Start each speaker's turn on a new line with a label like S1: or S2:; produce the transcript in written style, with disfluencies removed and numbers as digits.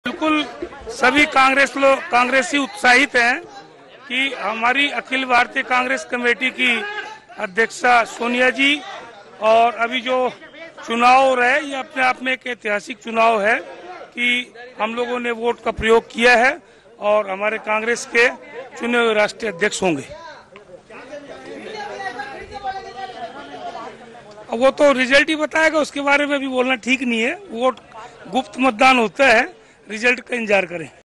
S1: बिल्कुल सभी कांग्रेसी उत्साहित हैं कि हमारी अखिल भारतीय कांग्रेस कमेटी की अध्यक्षा सोनिया जी और अभी जो चुनाव हो रहा है ये अपने आप में एक ऐतिहासिक चुनाव है कि हम लोगों ने वोट का प्रयोग किया है और हमारे कांग्रेस के चुने हुए राष्ट्रीय अध्यक्ष होंगे। वो तो रिजल्ट ही बताएगा, उसके बारे में भी बोलना ठीक नहीं है। वोट गुप्त मतदान होता है, रिजल्ट का इंतजार करें।